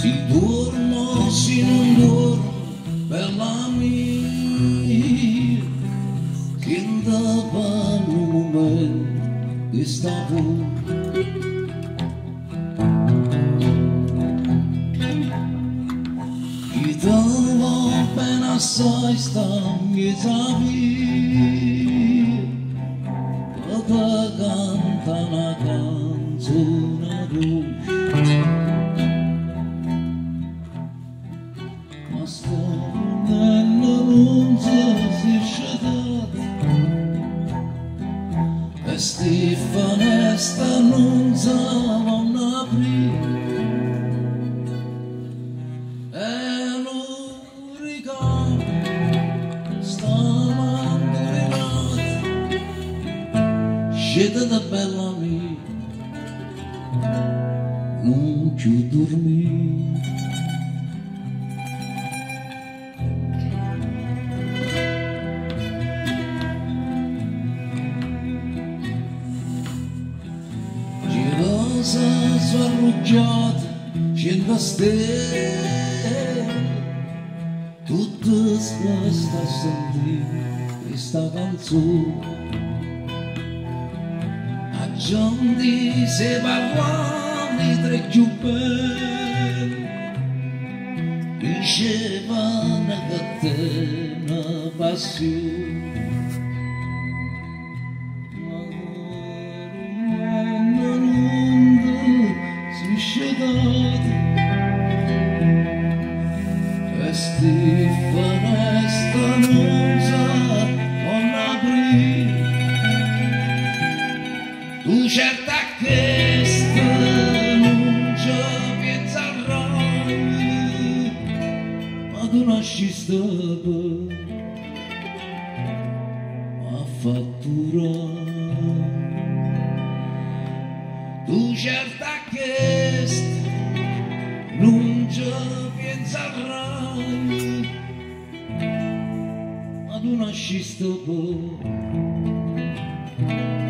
Si dormo, si non dormo, bella mia, che andava in un momento che stavo. Chi te va bene assai sta mieta mia, e te canta una canzone dolce. Ma sto non si scedat, e sti finestre non si vanno aprire, e non ricordo sta mandorinato, scende da bella mia, non più dormire. Girosa sfarrugiata, scende a stelle, tutte questa a sentire questa canzone. A giorni se parlano tre più belli, dicevano che te una passione. E sti finestre non si vanno aprire, tu certa che non ci penserai, ma tu nasci a fatturare. Tu certa che non ci penserai, ma tu nasciste